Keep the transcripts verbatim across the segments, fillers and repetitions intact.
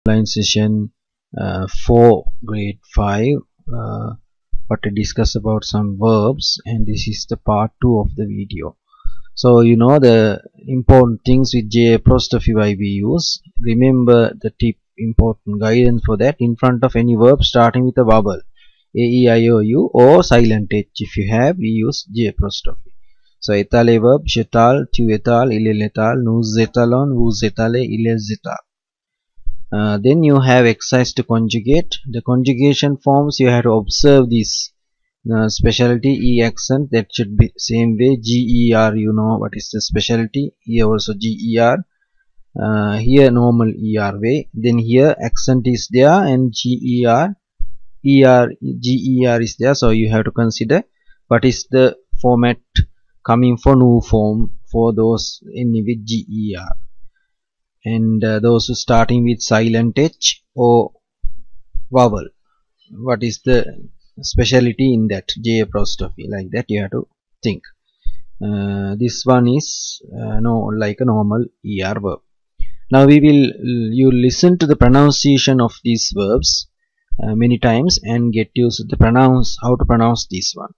online session uh, for grade five, uh, but to discuss about some verbs, and this is the part two of the video. So you know the important things with J apostrophe why we use. Remember the tip, important guidance for that. In front of any verb starting with a vowel, A, E, I, O, U, or silent H if you have, we use J apostrophe. So etale verb, shetal, tu etal, il etal, nous etalon, vous etale, ils etal. Uh, then you have exercise to conjugate. The conjugation forms, you have to observe this uh, specialty E accent, that should be same way. G E R, you know what is the specialty. Here also G E R. Uh, here normal E R way. Then here accent is there and G E R, E R, G E R is there. So you have to consider what is the format coming for new form for those ending with G E R. And uh, those who starting with silent H or vowel, what is the speciality in that J apostrophe, like that you have to think. Uh, this one is uh, no like a normal E R verb. Now we will you listen to the pronunciation of these verbs uh, many times and get used to the pronounce how to pronounce this one.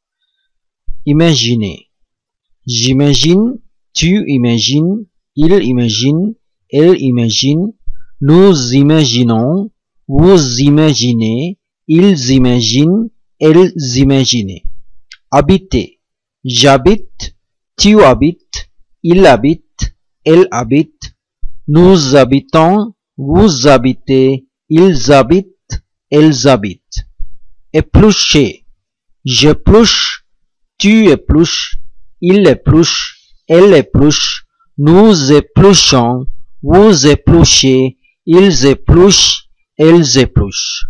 Imaginez, j'imagine, tu imagines, il imagine, elle imagine, nous imaginons, vous imaginez, ils imaginent, elles imaginent. Habiter, j'habite, tu habites, il habite, elle habite, nous habitons, vous habitez, ils habitent, elles habitent. Éplucher, j'épluche, tu épluches, il épluche, elle épluche, nous épluchons, vous épluchez, ils épluchent, elles épluchent.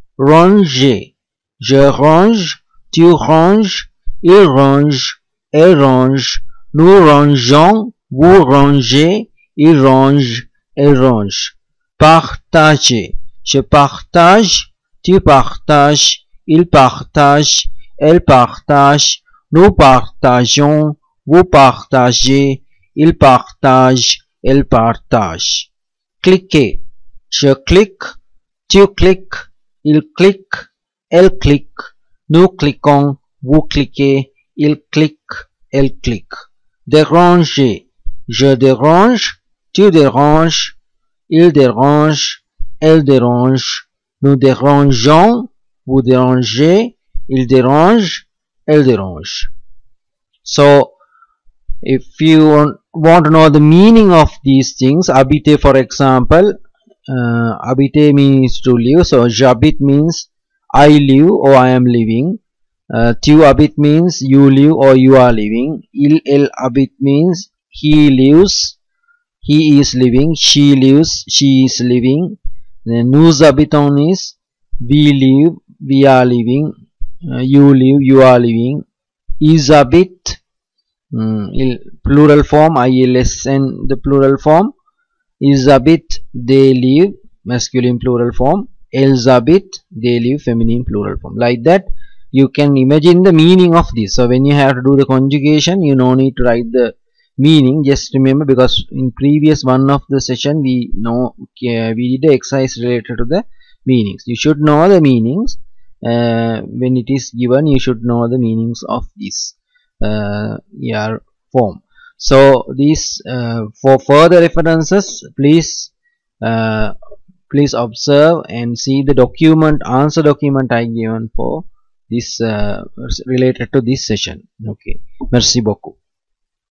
Ranger, je range, tu ranges, il range, elle range, nous rangeons, vous rangez, il range, elle range. Partager, je partage, tu partages, il partage, elle partage, nous partageons, vous partagez, il partage, elle partage. Cliquer, je clique, tu cliques, il clique, elle clique, nous cliquons, vous cliquez, il clique, elle clique. Déranger, je dérange, tu déranges, il dérange, elle dérange, nous dérangeons, vous dérangez, il dérange, elle dérange. So if you want, want to know the meaning of these things, habiter for example, uh, habiter means to live, so j'habite means I live or I am living. Uh, tu habites means you live or you are living. Il, elle habite means he lives, he is living, she lives, she is living. Then nous habitons is we live, we are living, uh, you live, you are living. Ils habitent, mm, il, plural form, I L S N, the plural form. Ils habitent, they live, masculine plural form. Elles habitent, they live, feminine plural form. Like that you can imagine the meaning of this. So when you have to do the conjugation, you no need to write the meaning, just remember, because in previous one of the session we know okay, we did the exercise related to the meanings. You should know the meanings. Uh, when it is given, you should know the meanings of this uh, E R form. So these uh, for further references, please uh, please observe and see the document, answer document I given for this uh, related to this session. Okay, merci beaucoup.